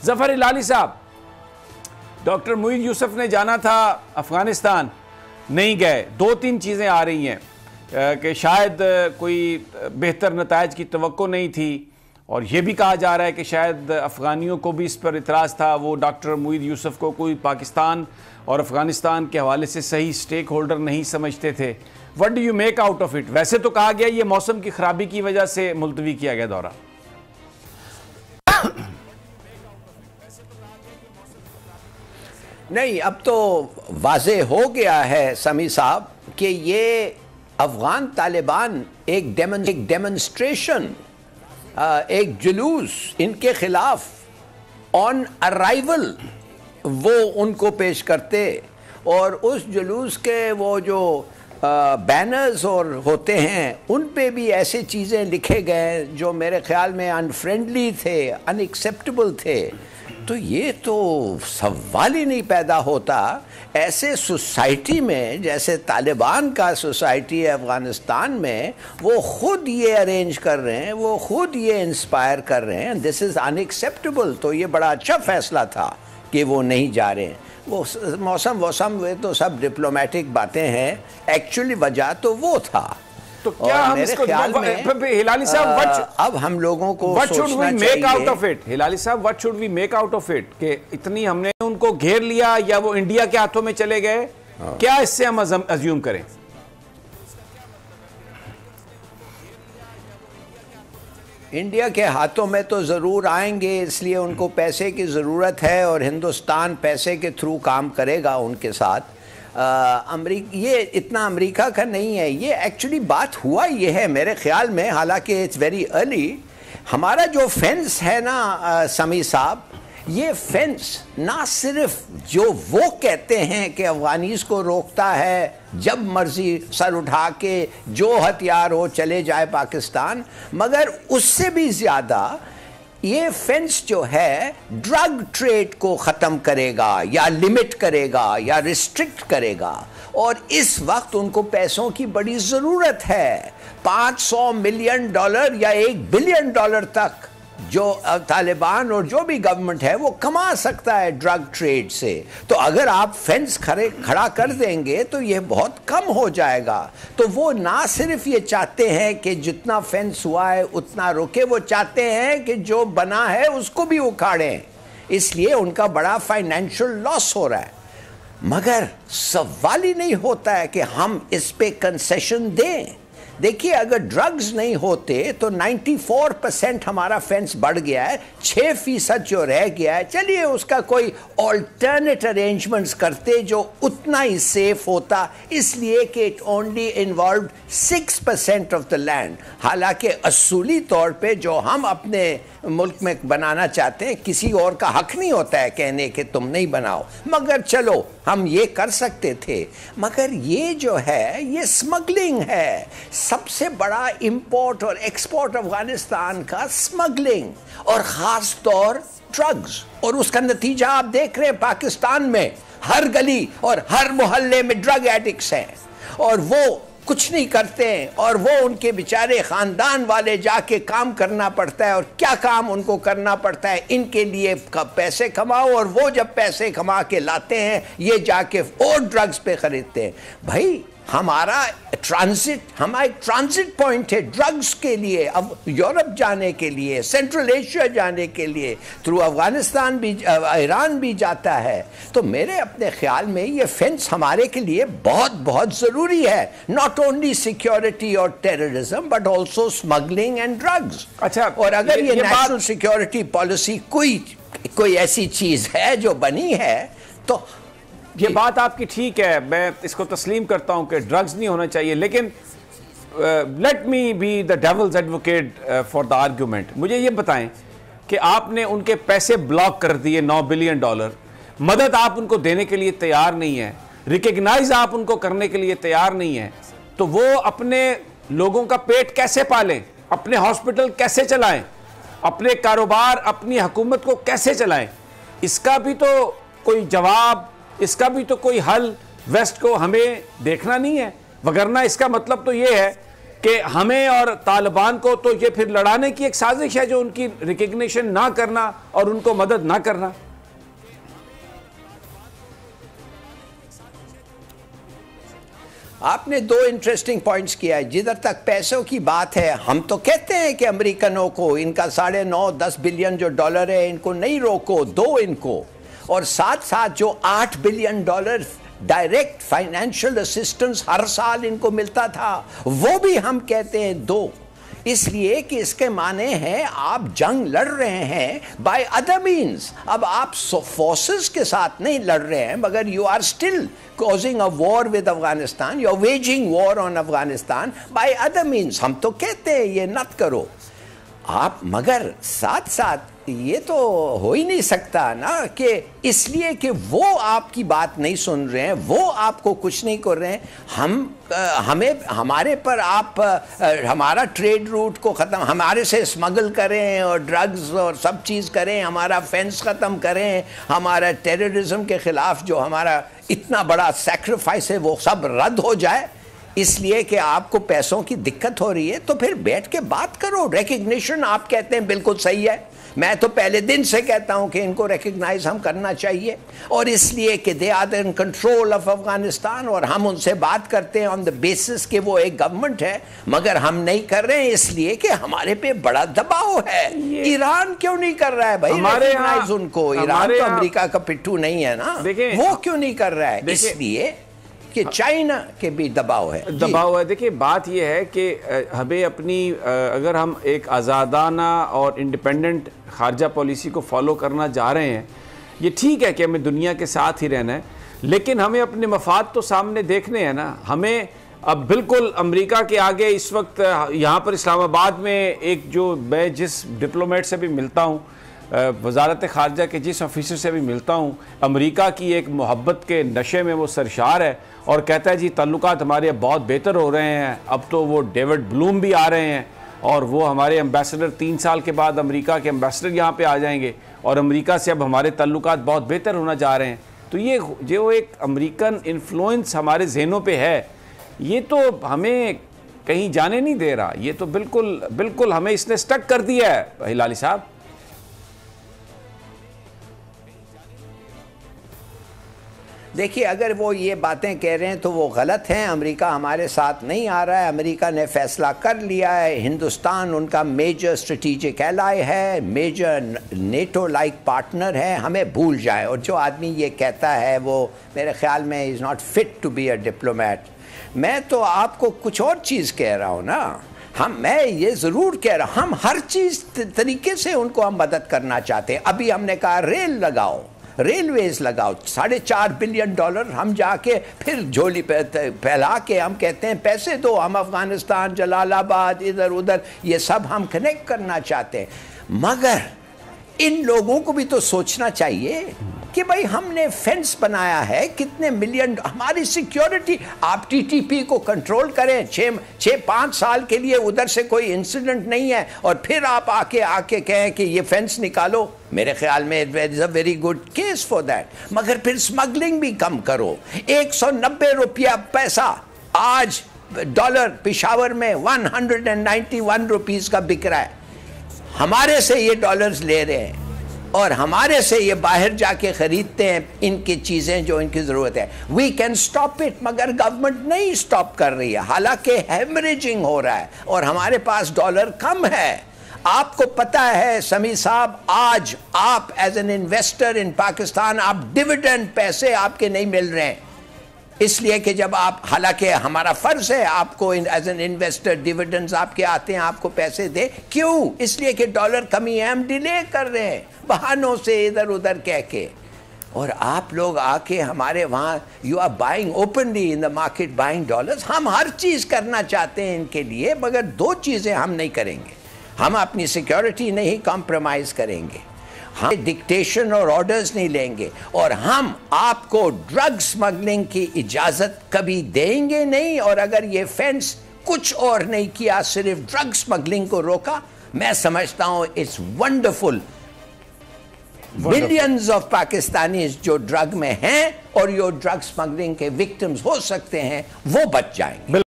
जफर हिलाली साहब, डॉक्टर मुईद यूसुफ ने जाना था अफगानिस्तान, नहीं गए। दो तीन चीज़ें आ रही हैं कि शायद कोई बेहतर नताइज की तवक्को नहीं थी, और ये भी कहा जा रहा है कि शायद अफ़गानियों को भी इस पर इतराज़ था, वो डॉक्टर मुईद यूसुफ को कोई पाकिस्तान और अफ़गानिस्तान के हवाले से सही स्टेक होल्डर नहीं समझते थे। What do you make out of it? वैसे तो कहा गया ये मौसम की खराबी की वजह से मुलतवी किया गया दौरा। नहीं, अब तो वाज़े हो गया है समी साहब कि ये अफ़गान तालिबान एक डेमोन्स्ट्रेशन, एक जुलूस इनके खिलाफ ऑन अराइवल वो उनको पेश करते, और उस जुलूस के वो जो बैनर्स और होते हैं उन पे भी ऐसे चीज़ें लिखे गए जो मेरे ख्याल में अनफ्रेंडली थे, अनएक्सेप्टेबल थे। तो ये तो सवाल ही नहीं पैदा होता ऐसे सोसाइटी में जैसे तालिबान का सोसाइटी है अफ़गानिस्तान में, वो खुद ये अरेंज कर रहे हैं, वो खुद ये इंस्पायर कर रहे हैं। This is unacceptable. तो ये बड़ा अच्छा फैसला था कि वो नहीं जा रहे हैं। वो मौसम वे तो सब डिप्लोमेटिक बातें हैं, एक्चुअली वजह तो वो था। तो क्या हम इसको हिलाली साहब, अब हम लोगों को what should we make out of it? Hilali साहब, what should we make out of it कि इतनी हमने उनको घेर लिया या वो इंडिया के हाथों में चले गए? क्या इससे हम अज्यूम करें? इंडिया के हाथों में तो ज़रूर आएंगे, इसलिए उनको पैसे की ज़रूरत है और हिंदुस्तान पैसे के थ्रू काम करेगा उनके साथ। ये इतना अमेरिका का नहीं है। ये एक्चुअली बात हुआ ये है मेरे ख्याल में, हालांकि इट्स वेरी अर्ली। हमारा जो फेंस है ना समी साहब, ये फेंस ना सिर्फ जो वो कहते हैं कि अफगानीज को रोकता है जब मर्जी सर उठा के जो हथियार हो चले जाए पाकिस्तान, मगर उससे भी ज़्यादा ये फेंस जो है ड्रग ट्रेड को ख़त्म करेगा या लिमिट करेगा या रिस्ट्रिक्ट करेगा। और इस वक्त उनको पैसों की बड़ी ज़रूरत है। $500 मिलियन या $1 बिलियन तक जो तालिबान और जो भी गवर्नमेंट है वो कमा सकता है ड्रग ट्रेड से। तो अगर आप फेंस खड़ा कर देंगे तो ये बहुत कम हो जाएगा। तो वो ना सिर्फ ये चाहते हैं कि जितना फेंस हुआ है उतना रुके, वो चाहते हैं कि जो बना है उसको भी उखाड़ें। इसलिए उनका बड़ा फाइनेंशियल लॉस हो रहा है। मगर सवाल ही नहीं होता है कि हम इस पे कंसेशन दें। देखिए, अगर ड्रग्स नहीं होते तो 94% हमारा फेंस बढ़ गया है, 6% जो रह गया है, चलिए उसका कोई ऑल्टरनेट अरेंजमेंट्स करते जो उतना ही सेफ होता, इसलिए कि it only involve 6% of the land. हालांकि असूली तौर पे जो हम अपने मुल्क में बनाना चाहते हैं, किसी और का हक नहीं होता है कहने के तुम नहीं बनाओ, मगर चलो हम ये कर सकते थे। मगर ये जो है ये स्मगलिंग है। सबसे बड़ा इंपोर्ट और एक्सपोर्ट अफगानिस्तान का स्मगलिंग, और ख़ास तौर ड्रग्स। और उसका नतीजा आप देख रहे हैं, पाकिस्तान में हर गली और हर मोहल्ले में ड्रग एडिक्ट्स हैं, और वो कुछ नहीं करते हैं, और वो उनके बेचारे ख़ानदान वाले जाके काम करना पड़ता है। और क्या काम उनको करना पड़ता है? इनके लिए पैसे कमाओ, और वो जब पैसे कमा के लाते हैं ये जाके और ड्रग्स पे ख़रीदते हैं। भाई हमारा एक ट्रांजिट पॉइंट है ड्रग्स के लिए, अब यूरोप जाने के लिए, सेंट्रल एशिया जाने के लिए, थ्रू अफगानिस्तान भी, ईरान भी जाता है। तो मेरे अपने ख्याल में ये फेंस हमारे के लिए बहुत बहुत ज़रूरी है, नॉट ओनली सिक्योरिटी और terrorism but also smuggling and drugs. अच्छा, और अगर ये नेशनल सिक्योरिटी पॉलिसी कोई ऐसी चीज़ है जो बनी है, तो ये बात आपकी ठीक है, मैं इसको तस्लीम करता हूं कि ड्रग्स नहीं होना चाहिए। लेकिन let me be the devil's advocate for the argument. मुझे ये बताएं कि आपने उनके पैसे ब्लॉक कर दिए $9 बिलियन, मदद आप उनको देने के लिए तैयार नहीं है, रिकग्नाइज आप उनको करने के लिए तैयार नहीं है, तो वो अपने लोगों का पेट कैसे पालें, अपने हॉस्पिटल कैसे चलाएं, अपने कारोबार, अपनी हुकूमत को कैसे चलाएं? इसका भी तो कोई जवाब, इसका भी तो कोई हल वेस्ट को हमें देखना नहीं है। वगरना इसका मतलब तो ये है कि हमें और तालिबान को तो ये फिर लड़ाने की एक साजिश है, जो उनकी रिकग्निशन ना करना और उनको मदद ना करना। आपने दो इंटरेस्टिंग पॉइंट्स किया है। जिधर तक पैसों की बात है, हम तो कहते हैं कि अमेरिकनों को इनका 9.5-10 बिलियन जो डॉलर है इनको नहीं रोको, दो इनको, और साथ साथ जो $8 बिलियन डायरेक्ट फाइनेंशियल असिस्टेंस हर साल इनको मिलता था वो भी हम कहते हैं दो। इसलिए कि इसके माने हैं आप जंग लड़ रहे हैं बाय अदर मीन्स। अब आप फोर्सेस के साथ नहीं लड़ रहे हैं, मगर you are still causing a war with Afghanistan, you're waging war on Afghanistan by other means। हम तो कहते हैं ये मत करो आप, मगर साथ साथ ये तो हो ही नहीं सकता ना कि इसलिए कि वो आपकी बात नहीं सुन रहे हैं, वो आपको कुछ नहीं कर रहे हैं, हमें हमारे पर आप हमारा ट्रेड रूट को ख़त्म, हमारे से स्मगल करें और ड्रग्स और सब चीज़ करें, हमारा फेंस ख़त्म करें, हमारा टेररिज्म के ख़िलाफ़ जो हमारा इतना बड़ा सैक्रिफाइस है वो सब रद्द हो जाए, इसलिए कि आपको पैसों की दिक्कत हो रही है। तो फिर बैठ के बात करो। रिकग्निशन आप कहते हैं बिल्कुल सही है, मैं तो पहले दिन से कहता हूं कि इनको रिकग्नाइज हम करना चाहिए, और इसलिए कि they are in control of Afghanistan, और हम उनसे बात करते हैं ऑन द बेसिस कि वो एक गवर्नमेंट है, मगर हम नहीं कर रहे हैं इसलिए कि हमारे पे बड़ा दबाव है। ईरान क्यों नहीं कर रहा है भाई रिकग्नाइज उनको? ईरान तो अमेरिका का पिट्ठू नहीं है ना, वो क्यों नहीं कर रहा है? इसलिए कि चाइना के भी दबाव है। देखिए बात यह है कि हमें अपनी अगर हम एक आज़ादाना और इंडिपेंडेंट खारजा पॉलिसी को फॉलो करना जा रहे हैं, ये ठीक है कि हमें दुनिया के साथ ही रहना है, लेकिन हमें अपने मफाद तो सामने देखने हैं ना। हमें अब बिल्कुल अमेरिका के आगे इस वक्त यहाँ पर इस्लामाबाद में एक जो मैं जिस डिप्लोमेट से भी मिलता हूँ, वजारत ख़ारजा के जिस ऑफिसर से भी मिलता हूँ, अमेरिका की एक मोहब्बत के नशे में वो सरशार है और कहता है जी ताल्लुकात हमारे बहुत बेहतर हो रहे हैं, अब तो वो डेविड ब्लूम भी आ रहे हैं और वो हमारे एम्बेसडर 3 साल के बाद अमेरिका के एम्बेसडर यहाँ पे आ जाएंगे और अमेरिका से अब हमारे ताल्लुकात बहुत बेहतर होना जा रहे हैं। तो ये जो एक अमेरिकन इन्फ्लुएंस हमारे जहनों पे है, ये तो हमें कहीं जाने नहीं दे रहा। ये तो बिल्कुल हमें इसने स्टक कर दिया है हिलाली साहब। देखिए, अगर वो ये बातें कह रहे हैं तो वो गलत हैं। अमेरिका हमारे साथ नहीं आ रहा है, अमेरिका ने फैसला कर लिया है, हिंदुस्तान उनका मेजर स्ट्रेटेजिक एलाई है, मेजर नेटो लाइक पार्टनर है, हमें भूल जाए। और जो आदमी ये कहता है वो मेरे ख्याल में is not fit to be a diplomat. मैं तो आपको कुछ और चीज़ कह रहा हूँ ना, मैं ये ज़रूर कह रहा हूँ, हम हर चीज़ तरीके से उनको हम मदद करना चाहते हैं। अभी हमने कहा रेल लगाओ, रेलवेज लगाओ, $4.5 बिलियन हम जाके फिर झोली फैला के हम कहते हैं पैसे दो, हम अफगानिस्तान, जलालाबाद, इधर उधर ये सब हम कनेक्ट करना चाहते हैं। मगर इन लोगों को भी तो सोचना चाहिए कि भाई हमने फेंस बनाया है, कितने मिलियन, हमारी सिक्योरिटी, आप टीटीपी को कंट्रोल करें 6-5 साल के लिए, उधर से कोई इंसिडेंट नहीं है, और फिर आप आके कहें कि ये फेंस निकालो। मेरे ख्याल में it is a very good case for that. मगर फिर स्मगलिंग भी कम करो। 190 रुपया पैसा आज डॉलर पेशावर में 191 रुपीस का बिक रहा है। हमारे से ये डॉलर्स ले रहे हैं और हमारे से ये बाहर जाके खरीदते हैं इनकी चीजें जो इनकी जरूरत है। वी कैन स्टॉप इट, मगर गवर्नमेंट नहीं स्टॉप कर रही है, हालांकि हेमरेजिंग हो रहा है और हमारे पास डॉलर कम है। आपको पता है समी साहब, आज आप as an investor in Pakistan, आप डिविडेंड पैसे आपके नहीं मिल रहे हैं, इसलिए कि जब आप, हालांकि हमारा फर्ज है आपको एज एन इन्वेस्टर डिविडेंड्स आपके आते हैं, आपको पैसे दे। क्यों? इसलिए कि डॉलर कमी है, हम डिले कर रहे हैं बहानों से इधर उधर कह के, और आप लोग आके हमारे वहाँ you are buying openly in the market buying dollars. हम हर चीज़ करना चाहते हैं इनके लिए, मगर दो चीज़ें हम नहीं करेंगे, हम अपनी सिक्योरिटी नहीं कॉम्प्रोमाइज़ करेंगे, हम डिक्टेशन और ऑर्डर्स नहीं लेंगे, और हम आपको ड्रग स्मगलिंग की इजाज़त कभी देंगे नहीं। और अगर ये फेंस कुछ और नहीं किया, सिर्फ ड्रग स्मगलिंग को रोका, मैं समझता हूँ it's wonderful. Billions of Pakistanis जो ड्रग में हैं और जो ड्रग स्मगलिंग के विक्टिम्स हो सकते हैं वो बच जाएंगे।